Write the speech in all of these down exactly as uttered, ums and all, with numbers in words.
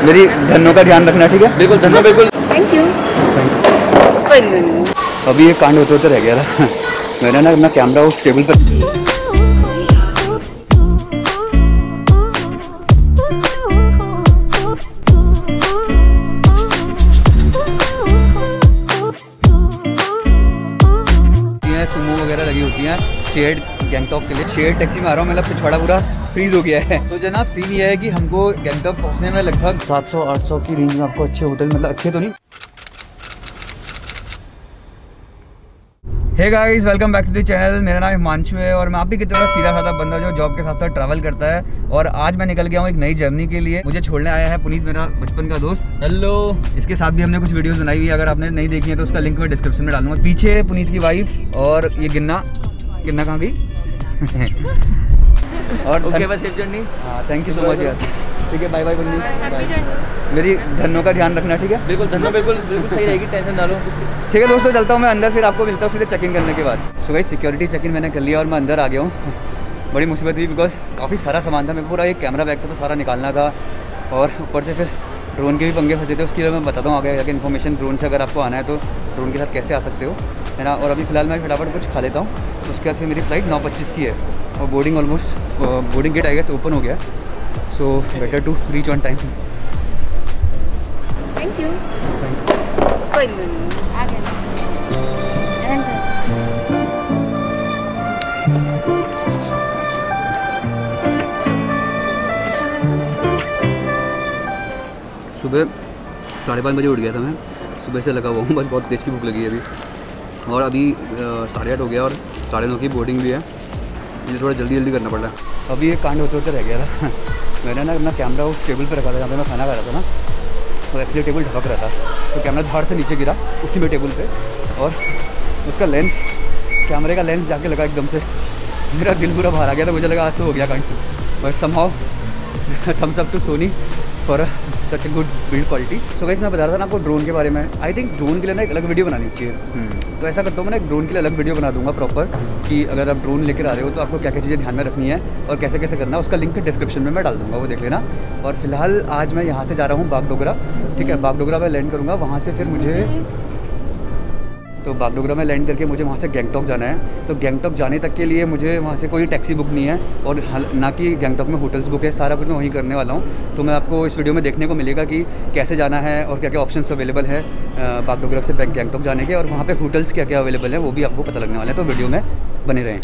मेरी धनों का ध्यान रखना, ठीक है? बिल्कुल धनों, बिल्कुल। Thank you. अभी ये कांड होते होते रह गया था। मैंने ना अपना कैमरा उस टेबल पर सुमो वगैरह लगी होती हैं शेयर्ड गैंगटॉक के लिए। शेयर्ड टैक्सी में आ रहा हूँ, मतलब पिछवाड़ा पूरा फ्रीज हो गया है। तो जनाब सीन ये है कि हमको गैंगटॉक पहुँचने में लगभग सात सौ आठ सौ की रेंज में आपको अच्छे होटल, मतलब अच्छे तो नहीं। Hey guys, welcome back to the channel. मेरा नाम हिमांशु है और मैं आप ही की तरह सीधा साधा बंदा जो जॉब के साथ साथ ट्रैवल करता है। और आज मैं निकल गया हूँ एक नई जर्नी के लिए। मुझे छोड़ने आया है पुनीत, मेरा बचपन का दोस्त। हेलो। इसके साथ भी हमने कुछ वीडियोस बनाई हुई है, अगर आपने नहीं देखी है तो उसका लिंक मैं डिस्क्रिप्शन में डालूंगा। पीछे पुनीत की वाइफ और ये गिन्ना। गिन्ना कहाँ गई? और ओके बस सेफ जर्नी। हाँ थैंक यू सो मच यार। ठीक है, बाय बाय पुनीत। मेरी धनों का ध्यान रखना, ठीक है? बिल्कुल धनों, बिल्कुल बिल्कुल सही रहेगी, टेंशन ना लो। ठीक है दोस्तों, चलता हूँ मैं अंदर, फिर आपको मिलता हूँ सीधे चेक इन करने के बाद। So guys, security check in मैंने कर लिया और मैं अंदर आ गया हूँ। बड़ी मुसीबत हुई बिकॉज काफ़ी सारा सामान था, मेरे पूरा एक कैमरा बैग था तो सारा निकालना था। और ऊपर से फिर ड्रोन के भी पंगे फंसे थे, उसके लिए मैं बताता हूँ आगे जाकर इन्फॉर्मेशन। ड्रोन से अगर आपको आना है तो ड्रोन के साथ कैसे आ सकते हो, है ना। और अभी फिलहाल मैं फटाफट कुछ खा लेता हूँ, उसके बाद फिर मेरी फ्लाइट नौ पच्चीस की है और boarding almost boarding gate I guess open हो गया। So better to reach on time. Thank you. कोई नहीं, आ गया। सुबह साढ़े पाँच बजे उठ गया था मैं, सुबह से लगा हुआ हूँ, बस बहुत तेज़ की भूख लगी है अभी। और अभी साढ़े आठ हो गया और साढ़े नौ की बोर्डिंग भी है, मुझे थोड़ा जल्दी जल्दी करना पड़ रहा है। अभी एक कांड होते होते रह गया था। मैंने ना अपना कैमरा उस टेबल पर रखा था जहाँ पे मैं खाना खा रहा था ना, तो एक्चुअली टेबल ढपक रहा था, तो कैमरा धाड़ से नीचे गिरा उसी में टेबल पे, और उसका लेंस, कैमरे का लेंस जाके लगा एकदम से। मेरा दिल पूरा बाहर आ गया था, मुझे लगा आज तो हो गया कांड। But somehow thumbs up to Sony for such a good build quality. So guys, मैं बता रहा था ना आपको ड्रोन के बारे में। आई थिंक ड्रोन के लिए ना एक अलग वीडियो बनानी चाहिए। तो ऐसा करता हूँ मैं ना, एक ड्रोन के लिए अलग वीडियो बना दूंगा प्रॉपर, कि अगर आप ड्रोन लेकर आ रहे हो तो आपको क्या क्या चीज़ें ध्यान में रखनी है और कैसे कैसे करना है, उसका लिंक डिस्क्रिप्शन में मैं डाल दूँगा, वो देख लेना। और फिलहाल आज मैं यहाँ से जा रहा हूँ बागडोगरा, ठीक है? बागडोगरा में लैंड करूँगा, वहाँ से फिर मुझे तो बागडोगरा में लैंड करके मुझे वहाँ से गैंगटॉक जाना है। तो गैंगटॉक जाने तक के लिए मुझे वहाँ से कोई टैक्सी बुक नहीं है और ना कि गैंगटॉक में होटल्स बुक है, सारा कुछ मैं वहीं करने वाला हूँ। तो मैं आपको इस वीडियो में देखने को मिलेगा कि कैसे जाना है और क्या क्या ऑप्शंस अवेलेबल है बागडोगरा से गैंगटॉक जाने के, और वहाँ पे होटल्स क्या क्या अवेलेबल है वो भी आपको पता लगने वाला है। तो वीडियो में बने रहें।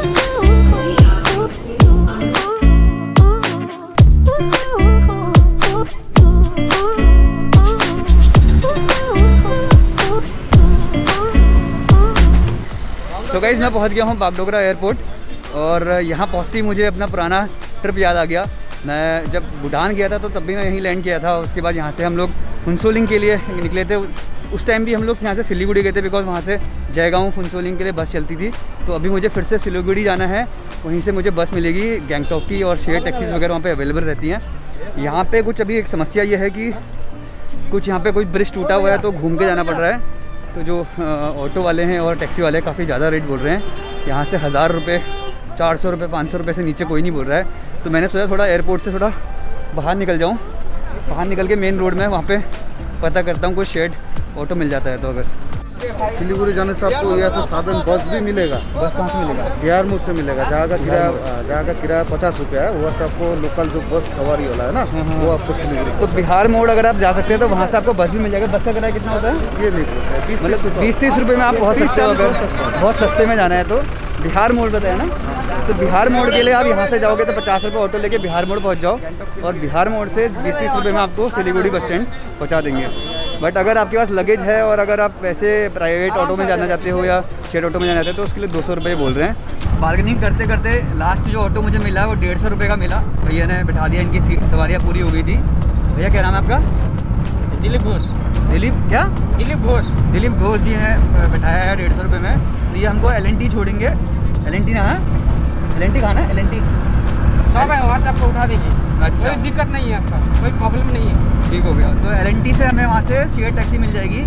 तो गाइस, मैं पहुंच गया हूं बागडोगरा एयरपोर्ट और यहां पहुंचते ही मुझे अपना पुराना ट्रिप याद आ गया। मैं जब भूटान गया था तो तब भी मैं यहीं लैंड किया था। उसके बाद यहां से हम लोग फुनसोलिंग के लिए निकले थे। उस टाइम भी हम लोग यहाँ से सिलीगुड़ी गए थे बिकॉज वहाँ से जयगांव फुनसोलिंग के लिए बस चलती थी। तो अभी मुझे फिर से सिलीगुड़ी जाना है, वहीं से मुझे बस मिलेगी गैंगटॉक की, और शेयर टैक्सीज वगैरह वहाँ पर अवेलेबल रहती हैं। यहाँ पर कुछ अभी एक समस्या ये है कि कुछ यहाँ पर कोई ब्रिज टूटा हुआ है तो घूम के जाना पड़ रहा है। तो जो ऑटो वाले हैं और टैक्सी वाले काफ़ी ज़्यादा रेट बोल रहे हैं। यहाँ से हज़ार रुपये, चार सौ रुपये, पाँच सौ रुपये से नीचे कोई नहीं बोल रहा है। तो मैंने सोचा थोड़ा एयरपोर्ट से थोड़ा बाहर निकल जाऊँ, बाहर निकल के मेन रोड में वहाँ पे पता करता हूँ कोई शेड ऑटो मिल जाता है। तो अगर सिलीगुड़ी जाने से आपको यहाँ से साधन बस भी मिलेगा। बस कहाँ से मिलेगा? बिहार मोड़ से मिलेगा, जहाँ का किराया जहाँ का किराया पचास रुपया है, वहाँ से आपको लोकल जो बस सवारी वाला है ना, वो आपको सिलीगुड़ी। तो बिहार मोड़ अगर आप जा सकते हैं तो वहाँ से आपको बस भी मिल जाएगा। बस का किराया कितना होता है? ये नहीं पूछा है, बीस मतलब बीस तीस रुपये में आप पहुँच सकते हो अगर बहुत सस्ते में जाना है तो। बिहार मोड़ बताया ना, तो बिहार मोड़ के लिए आप यहाँ से जाओगे तो पचास रुपये ऑटो लेके बिहार मोड़ पहुँच जाओ, और बिहार मोड़ से बीस तीस रुपये में आपको सिलीगुड़ी बस स्टैंड पहुँचा देंगे। बट अगर आपके पास लगेज है और अगर आप वैसे प्राइवेट ऑटो में जाना चाहते हो या शेयर ऑटो में जाना चाहते हो तो उसके लिए दो सौ रुपये बोल रहे हैं। बार्गेनिंग करते करते लास्ट जो ऑटो मुझे मिला है वो डेढ़ सौ रुपये का मिला। भैया ने बैठा दिया, इनकी सीट सवारियाँ पूरी हो गई थी। भैया क्या नाम है आपका? दिलीप घोष। दिलीप क्या? दिलीप घोष। दिलीप घोष जी ने बैठाया है डेढ़ सौ रुपये में। तो ये हमको एल एन टी छोड़ेंगे। एल एन टी ना है, एल एन टी खाना है, एल एन टी सब है, वहाँ से आपको उठा देंगे। अच्छा, कोई दिक्कत नहीं है, आपका कोई प्रॉब्लम नहीं है। ठीक हो गया। तो एल एन टी से हमें वहाँ से शेयर टैक्सी मिल जाएगी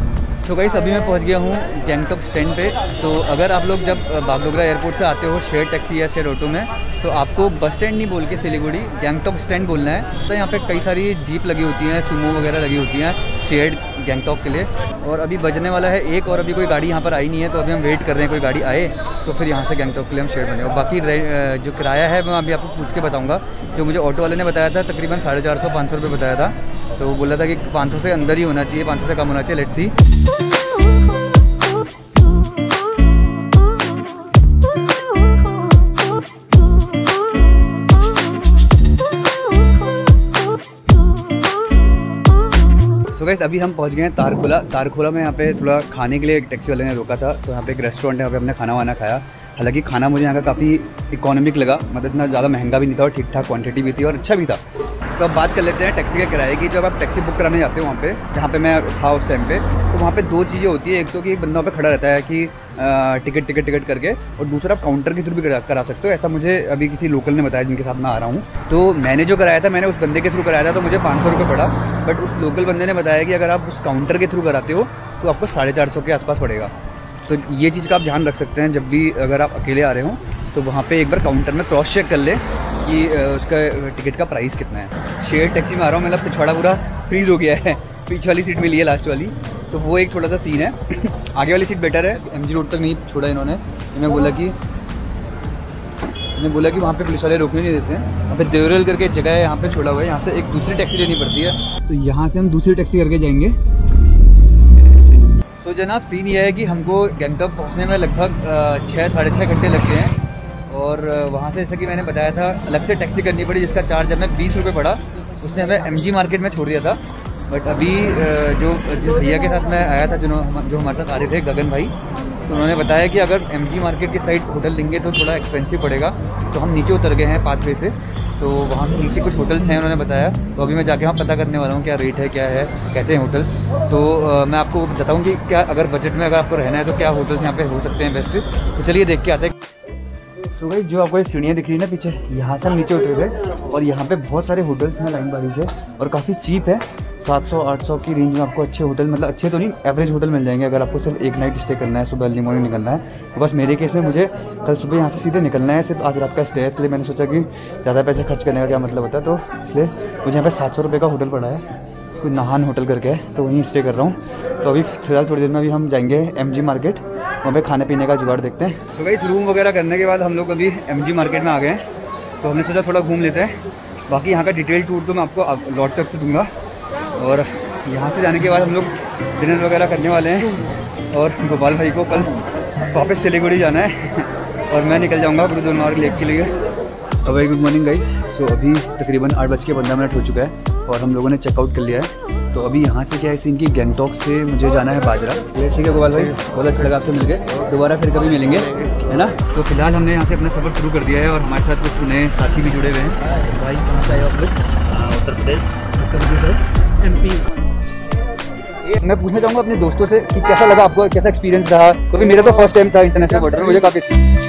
सो गाइस अभी मैं पहुंच गया हूँ गैंगटॉक स्टैंड पे। तो अगर आप लोग जब बागडोगरा एयरपोर्ट से आते हो शेयर टैक्सी या शेयर ऑटो में, तो आपको बस स्टैंड नहीं बोल के सिलीगुड़ी गैंगटॉक स्टैंड बोलना है। तो यहाँ पे कई सारी जीप लगी होती हैं, सुमो वगैरह लगी होती हैं शेयर गैंगटॉक के लिए। और अभी बजने वाला है एक, और अभी कोई गाड़ी यहाँ पर आई नहीं है, तो अभी हम वेट कर रहे हैं कोई गाड़ी आए तो फिर यहाँ से गैंगटॉक के लिए हम शेयर बने। और बाकी जो किराया है मैं अभी आपको पूछ के बताऊँगा। जो मुझे ऑटो वाले ने बताया था तकरीबन साढ़े चार सौ पाँच सौ रुपये बताया था, तो वो बोला था कि पाँच सौ से अंदर ही होना चाहिए, पाँच सौ से कम होना चाहिए। Let's see. सो गाइस अभी हम पहुंच गए हैं तारखोला। तारखोला में यहाँ पे थोड़ा खाने के लिए एक टैक्सी वाले ने रोका था, तो यहाँ पे एक रेस्टोरेंट है, वहाँ पे हमने खाना वाना खाया। हालांकि खाना मुझे यहाँ का काफ़ी इकोनॉमिक लगा, मतलब इतना ज़्यादा महंगा भी नहीं था और ठीक ठाक क्वांटिटी भी थी और अच्छा भी था। तो अब बात कर लेते हैं टैक्सी के किराए की। जब आप टैक्सी बुक कराने जाते हो वहाँ पे, जहाँ पे मैं था उस टाइम पे, तो वहाँ पे दो चीज़ें होती है। एक तो कि एक बंदा वहाँ पे खड़ा रहता है कि टिकट टिकट टिकट करके, और दूसरा आप काउंटर के थ्रू भी करा, करा सकते हो। ऐसा मुझे अभी किसी लोकल ने बताया जिनके साथ मैं आ रहा हूँ। तो मैंने जो कराया था, मैंने उस बंदे के थ्रू कराया था, तो मुझे पाँच सौ रुपये पड़ा। बट उस लोकल बंदे ने बताया कि अगर आप उस काउंटर के थ्रू कराते हो तो आपको साढ़े चार सौ के आसपास पड़ेगा। तो ये चीज़ का आप ध्यान रख सकते हैं जब भी अगर आप अकेले आ रहे हो, तो वहाँ पे एक बार काउंटर में क्रॉस चेक कर ले कि उसका टिकट का प्राइस कितना है। शेयर टैक्सी में आ रहा हूँ, मतलब पिछवाड़ा पूरा फ्रीज़ हो गया है, पीछे वाली सीट मिली है लास्ट वाली, तो वो एक थोड़ा सा सीन है। आगे वाली सीट बेटर है। एमजी रोड तक नहीं छोड़ा इन्होंने। इन्हें बोला कि इन्हें बोला कि वहाँ पे पुलिस वाले रोकने नहीं देते हैं। वहाँ पे देवरल करके एक जगह है, यहाँ पे छोड़ा हुआ है। यहाँ से एक दूसरी टैक्सी लेनी पड़ती है, तो यहाँ से हम दूसरी टैक्सी करके जाएंगे। तो जनाब सीन ये है कि हमको गैंगटॉक पहुँचने में लगभग छः साढ़े छः घंटे लग गए हैं। और वहाँ से जैसा कि मैंने बताया था अलग से टैक्सी करनी पड़ी, जिसका चार्ज हमें बीस रुपये पड़ा। उसने हमें एमजी मार्केट में छोड़ दिया था। बट अभी जो जिस भैया के साथ मैं आया था, जो जो हमारे साथ आ रहे थे, गगन भाई, तो उन्होंने बताया कि अगर एमजी मार्केट की साइड होटल लेंगे तो थोड़ा एक्सपेंसिव पड़ेगा। तो हम नीचे उतर गए हैं पाथवे से, तो वहाँ से नीचे कुछ होटल्स हैं उन्होंने बताया। तो अभी मैं जाके वहाँ पता करने वाला हूँ क्या रेट है, क्या है, कैसे हैं होटल्स। तो आ, मैं आपको बताऊँ कि क्या अगर बजट में अगर आपको रहना है तो क्या होटल्स यहाँ पे हो सकते हैं बेस्ट। तो चलिए देख के आते हैं। तो भाई जो आपको सीढ़ियाँ दिख रही है ना पीछे, यहाँ से हम नीचे उतरे थे, और यहाँ पे बहुत सारे होटल्स हैं लाइन बारी से, और काफ़ी चीप है। सात सौ आठ सौ की रेंज में आपको अच्छे होटल, मतलब अच्छे तो नहीं, एवरेज होटल मिल जाएंगे। अगर आपको सिर्फ एक नाइट स्टे करना है, सुबह अर्ली मॉर्निंग निकलना है। तो बस मेरे केस में मुझे कल सुबह यहाँ से सीधे निकलना है, सिर्फ आज रात का स्टे है। इसलिए मैंने सोचा कि ज़्यादा पैसे खर्च करने का क्या मतलब होता है, तो इसलिए मुझे यहाँ पर सात सौ रुपये का होटल पड़ा है, कोई नाहान होटल करके है, तो वहीं स्टे कर रहा हूँ। तो अभी फिलहाल थोड़ी देर में अभी हम जाएंगे एमजी मार्केट, वहाँ पे खाने पीने का जुगाड़ देखते हैं। तो भाई रूम वगैरह करने के बाद हम लोग अभी एमजी मार्केट में आ गए हैं, तो हमने सोचा थोड़ा घूम लेते हैं। बाकी यहाँ का डिटेल टूर तो मैं आपको लौट तक से दूँगा। और यहाँ से जाने के बाद हम लोग डिनर वगैरह करने वाले हैं, और गोपाल भाई को कल वापस सिलीगुड़ी जाना है, और मैं निकल जाऊँगा गुरुद्वारा लेक के लिए। तो भाई गुड मॉर्निंग गाइस। सो अभी तकरीबन आठ बज के पंद्रह मिनट हो चुका है, और हम लोगों ने चेकआउट कर लिया है। तो अभी यहाँ से क्या है सीन की, गैंगटॉक से मुझे जाना है बाजरा। ठीक है गोपाल भाई, बहुत अच्छा लगा आपसे मिलके, दोबारा फिर कभी मिलेंगे, है ना। तो फिलहाल हमने यहाँ से अपना सफ़र शुरू कर दिया है, और हमारे साथ कुछ नए साथी भी जुड़े हुए हैं। भाई कहाँ से आए आप लोग? उत्तर प्रदेश। उत्तर प्रदेश है, एम पी। मैं पूछना चाहूँगा अपने दोस्तों से कि कैसा लगा आपको, कैसा एक्सपीरियंस रहा, क्योंकि मेरा तो फर्स्ट टाइम था इंटरनेशनल बॉर्डर में, मुझे काफ़ी